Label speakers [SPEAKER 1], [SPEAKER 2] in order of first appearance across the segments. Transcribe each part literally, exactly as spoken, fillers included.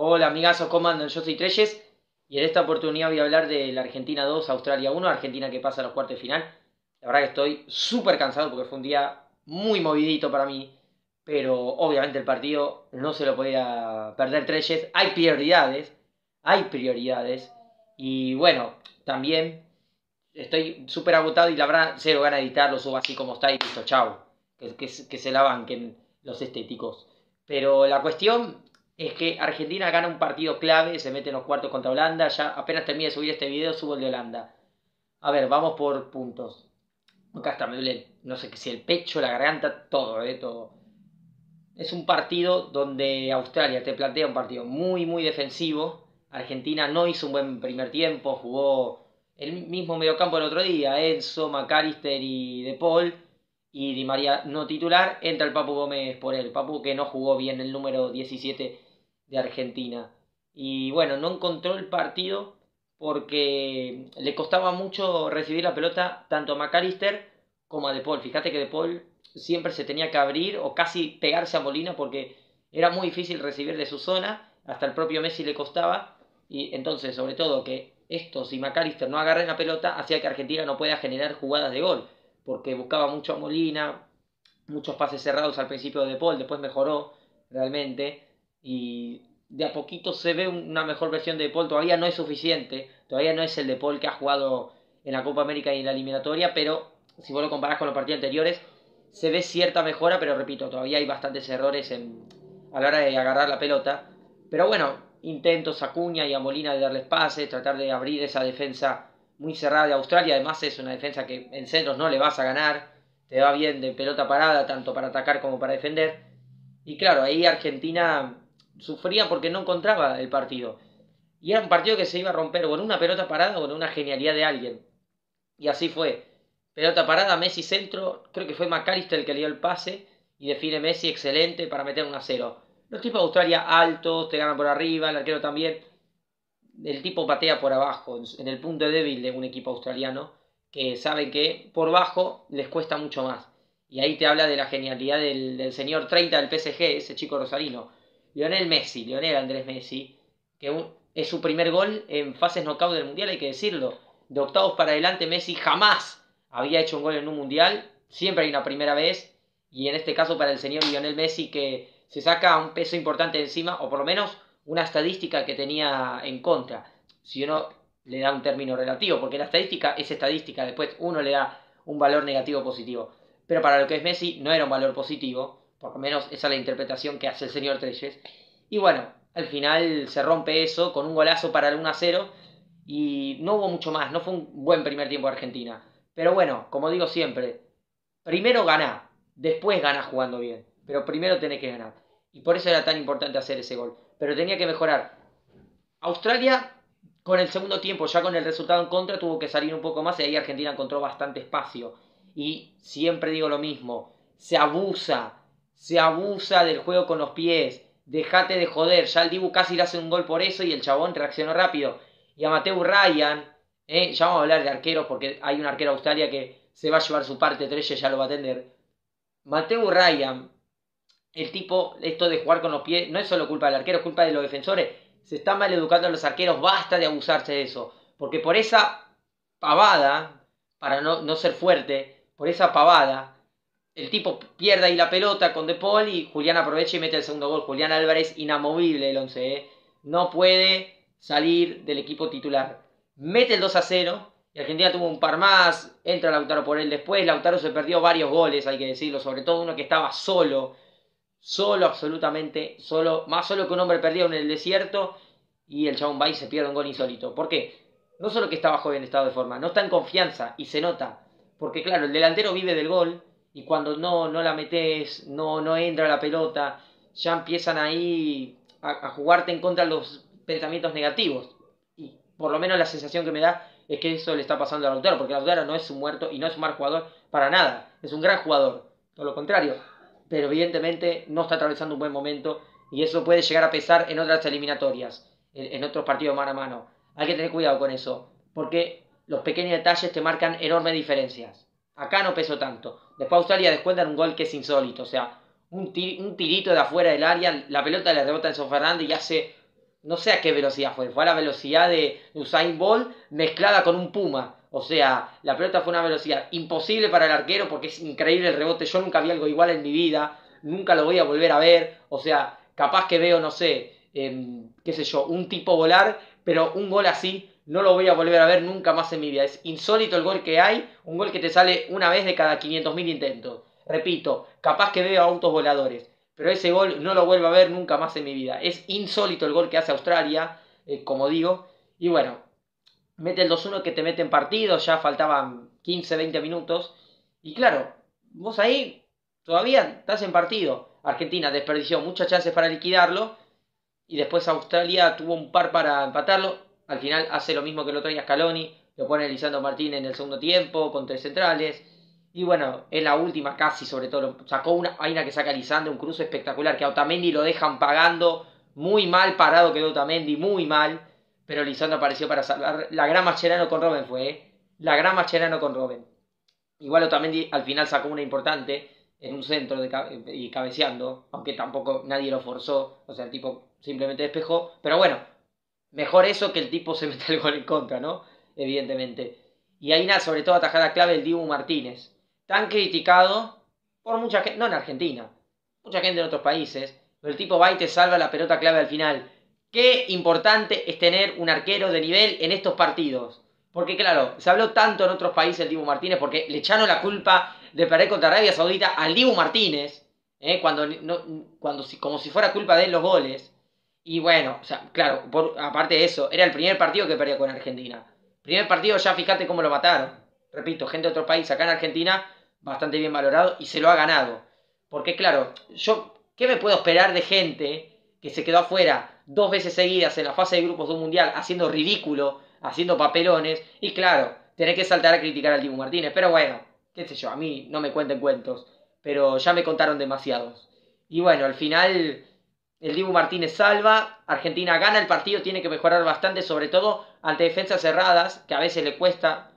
[SPEAKER 1] Hola amigazos, ¿cómo andan? Yo soy Treyes y en esta oportunidad voy a hablar de la Argentina dos, Australia uno, Argentina que pasa a los cuartos de final. La verdad que estoy súper cansado porque fue un día muy movidito para mí, pero obviamente el partido no se lo podía perder Treyes. Hay prioridades, hay prioridades y bueno, también estoy súper agotado y la verdad cero gana de editarlo, subo así como está y listo, chao. Que, que, que se la banquen los estéticos. Pero la cuestión es que Argentina gana un partido clave, se mete en los cuartos contra Holanda. Ya apenas termine de subir este video, subo el de Holanda. A ver, vamos por puntos. Acá está, me duele, no sé qué si el pecho, la garganta, todo, eh, todo. Es un partido donde Australia te plantea un partido muy, muy defensivo. Argentina no hizo un buen primer tiempo, jugó el mismo mediocampo el otro día, Enzo, McAllister y De Paul. Y Di María no titular, entra el Papu Gómez por él. Papu que no jugó bien el número diecisiete de Argentina. Y bueno, no encontró el partido porque le costaba mucho recibir la pelota tanto a McAllister como a De Paul. Fíjate que De Paul siempre se tenía que abrir o casi pegarse a Molina porque era muy difícil recibir de su zona, hasta el propio Messi le costaba, y entonces sobre todo que estos y McAllister no agarren la pelota hacía que Argentina no pueda generar jugadas de gol, porque buscaba mucho a Molina, muchos pases cerrados al principio de De Paul, después mejoró realmente, y de a poquito se ve una mejor versión de De Paul, todavía no es suficiente, todavía no es el De Paul que ha jugado en la Copa América y en la eliminatoria, pero si vos lo comparás con los partidos anteriores, se ve cierta mejora, pero repito, todavía hay bastantes errores en, a la hora de agarrar la pelota. Pero bueno, intentos a Acuña y a Molina de darles pases, tratar de abrir esa defensa muy cerrada de Australia. Además es una defensa que en centros no le vas a ganar, te va bien de pelota parada, tanto para atacar como para defender. Y claro, ahí Argentina sufría porque no encontraba el partido. Y era un partido que se iba a romper con una pelota parada o con una genialidad de alguien. Y así fue. Pelota parada, Messi centro, creo que fue McAllister el que le dio el pase y define Messi excelente para meter un a cero. Los tipos de Australia altos, te ganan por arriba, el arquero también. El tipo patea por abajo, en el punto débil de un equipo australiano, que sabe que por bajo les cuesta mucho más. Y ahí te habla de la genialidad del, del señor treinta del P S G, ese chico rosarino. Lionel Messi, Lionel Andrés Messi, que un, es su primer gol en fases knockout del Mundial, hay que decirlo. De octavos para adelante Messi jamás había hecho un gol en un Mundial, siempre hay una primera vez, y en este caso para el señor Lionel Messi que se saca un peso importante encima, o por lo menos una estadística que tenía en contra, si uno le da un término relativo, porque la estadística es estadística, después uno le da un valor negativo o positivo, pero para lo que es Messi no era un valor positivo, por lo menos esa es la interpretación que hace el señor Treyes, y bueno, al final se rompe eso con un golazo para el uno a cero, y no hubo mucho más, no fue un buen primer tiempo de Argentina, pero bueno, como digo siempre, primero ganá, después ganá jugando bien, pero primero tenés que ganar, y por eso era tan importante hacer ese gol, pero tenía que mejorar. Australia, con el segundo tiempo, ya con el resultado en contra, tuvo que salir un poco más y ahí Argentina encontró bastante espacio. Y siempre digo lo mismo, se abusa, se abusa del juego con los pies, dejate de joder, ya el Dibu casi le hace un gol por eso y el chabón reaccionó rápido. Y a Mateu Ryan, eh, ya vamos a hablar de arqueros porque hay un arquero de Australia que se va a llevar su parte, Treyes ya lo va a atender. Mateu Ryan, el tipo, esto de jugar con los pies, no es solo culpa del arquero, es culpa de los defensores. Se está mal educando a los arqueros, basta de abusarse de eso. Porque por esa pavada, para no, no ser fuerte, por esa pavada, el tipo pierde ahí la pelota con De Paul y Julián aprovecha y mete el segundo gol. Julián Álvarez, inamovible el once, ¿eh? No puede salir del equipo titular. Mete el dos a cero y Argentina tuvo un par más, entra Lautaro por él después. Lautaro se perdió varios goles, hay que decirlo, sobre todo uno que estaba solo. Solo, absolutamente solo, más solo que un hombre perdido en el desierto, y el chabón va y se pierde un gol insólito. ¿Por qué? No solo que está bajo en estado de forma, no está en confianza y se nota. Porque claro, el delantero vive del gol y cuando no, no la metes, no, no entra la pelota, ya empiezan ahí a, a jugarte en contra los pensamientos negativos. Y por lo menos la sensación que me da es que eso le está pasando a Lautaro, porque Lautaro no es un muerto y no es un mal jugador para nada. Es un gran jugador, todo lo contrario, pero evidentemente no está atravesando un buen momento y eso puede llegar a pesar en otras eliminatorias, en, en otros partidos mano a mano. Hay que tener cuidado con eso, porque los pequeños detalles te marcan enormes diferencias. Acá no pesó tanto. Después Australia descuentan un gol que es insólito, o sea, un, tir, un tirito de afuera del área, la pelota le rebota en Enzo Fernández y hace no sé a qué velocidad fue, fue a la velocidad de Usain Bolt mezclada con un puma. O sea, la pelota fue una velocidad imposible para el arquero porque es increíble el rebote. Yo nunca vi algo igual en mi vida, nunca lo voy a volver a ver. O sea, capaz que veo, no sé, eh, qué sé yo, un tipo volar, pero un gol así no lo voy a volver a ver nunca más en mi vida. Es insólito el gol que hay, un gol que te sale una vez de cada quinientos mil intentos. Repito, capaz que veo autos voladores, pero ese gol no lo vuelvo a ver nunca más en mi vida. Es insólito el gol que hace Australia, eh, como digo. Y bueno, mete el dos uno que te mete en partido, ya faltaban quince, veinte minutos. Y claro, vos ahí todavía estás en partido. Argentina desperdició muchas chances para liquidarlo. Y después Australia tuvo un par para empatarlo. Al final hace lo mismo que lo traía Scaloni. Lo pone Lisandro Martínez en el segundo tiempo, con tres centrales. Y bueno, en la última casi, sobre todo, sacó una, hay una que saca Lisandro, un cruce espectacular, que a Otamendi lo dejan pagando, muy mal parado quedó Otamendi, muy mal, pero Lisandro apareció para salvar, la gran Mascherano con Robben fue, ¿eh? La gran Mascherano con Robben. Igual Otamendi al final sacó una importante, en un centro de cabe y cabeceando, aunque tampoco nadie lo forzó, o sea, el tipo simplemente despejó, pero bueno, mejor eso que el tipo se meta el gol en contra, ¿no? Evidentemente. Y ahí nada, sobre todo atajada clave el Dibu Martínez, tan criticado por mucha gente, no en Argentina, mucha gente en otros países, pero el tipo va y te salva la pelota clave al final. Qué importante es tener un arquero de nivel en estos partidos. Porque claro, se habló tanto en otros países el Dibu Martínez porque le echaron la culpa de perder contra Arabia Saudita al Dibu Martínez, ¿eh? cuando, no, cuando como si fuera culpa de él los goles. Y bueno, o sea, claro, por, aparte de eso, era el primer partido que perdía con Argentina. Primer partido, ya fíjate cómo lo mataron. Repito, gente de otro país acá en Argentina, bastante bien valorado y se lo ha ganado. Porque claro, yo, ¿qué me puedo esperar de gente que se quedó afuera dos veces seguidas en la fase de grupos de un mundial haciendo ridículo, haciendo papelones? Y claro, tenés que saltar a criticar al Dibu Martínez. Pero bueno, qué sé yo, a mí no me cuenten cuentos. Pero ya me contaron demasiados. Y bueno, al final el Dibu Martínez salva, Argentina gana el partido, tiene que mejorar bastante, sobre todo ante defensas cerradas, que a veces le cuesta.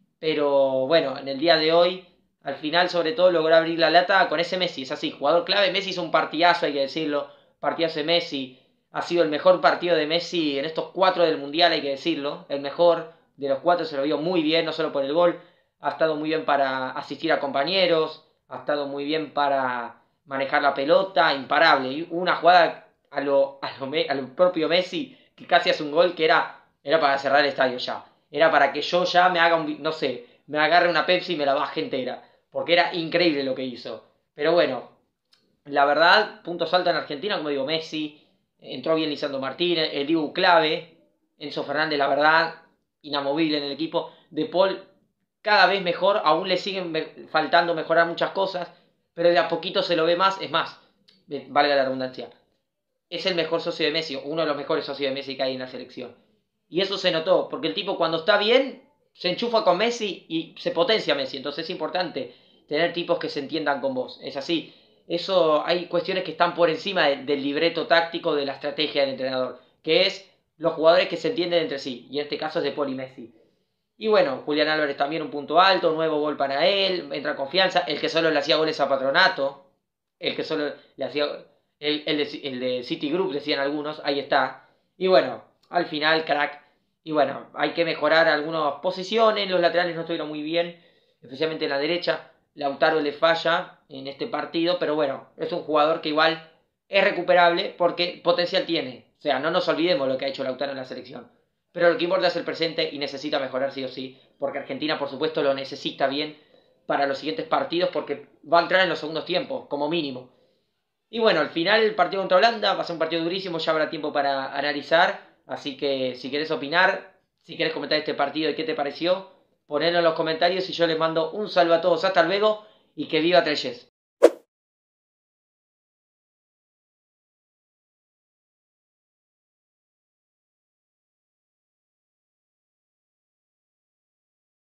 [SPEAKER 1] Pero bueno, en el día de hoy, al final sobre todo logró abrir la lata con ese Messi. Es así, jugador clave. Messi hizo un partidazo, hay que decirlo. Partidazo de Messi. Ha sido el mejor partido de Messi en estos cuatro del Mundial, hay que decirlo. El mejor de los cuatro, se lo vio muy bien, no solo por el gol. Ha estado muy bien para asistir a compañeros. Ha estado muy bien para manejar la pelota. Imparable. Y una jugada a lo, a lo, a lo propio Messi, que casi hace un gol que era, era para cerrar el estadio ya. Era para que yo ya me haga un, no sé, me agarre una Pepsi y me la baje entera. Porque era increíble lo que hizo. Pero bueno, la verdad, puntos altos en Argentina, como digo, Messi, entró bien Lisandro Martínez, el Dibu clave, Enzo Fernández, la verdad, inamovible en el equipo. De Paul, cada vez mejor, aún le siguen me faltando mejorar muchas cosas, pero de a poquito se lo ve más, es más, valga la redundancia. Es el mejor socio de Messi, uno de los mejores socios de Messi que hay en la selección. Y eso se notó, porque el tipo cuando está bien, se enchufa con Messi y se potencia Messi. Entonces es importante tener tipos que se entiendan con vos. Es así. Eso hay cuestiones que están por encima de, del libreto táctico de la estrategia del entrenador, que es los jugadores que se entienden entre sí. Y en este caso es de Paul y Messi. Y bueno, Julián Álvarez también un punto alto, nuevo gol para él, entra confianza. El que solo le hacía goles a Patronato, el que solo le hacía... El, el, de, el de Citigroup decían algunos, ahí está. Y bueno, al final, crack. Y bueno, hay que mejorar algunas posiciones, los laterales no estuvieron muy bien, especialmente en la derecha. Lautaro le falla en este partido, pero bueno, es un jugador que igual es recuperable porque potencial tiene. O sea, no nos olvidemos lo que ha hecho Lautaro en la selección. Pero lo que importa es el presente y necesita mejorar sí o sí, porque Argentina por supuesto lo necesita bien para los siguientes partidos porque va a entrar en los segundos tiempos, como mínimo. Y bueno, al final el partido contra Holanda va a ser un partido durísimo, ya habrá tiempo para analizar. Así que si querés opinar, si querés comentar este partido y qué te pareció, ponedlo en los comentarios y yo les mando un saludo a todos. Hasta luego y que viva Treyes.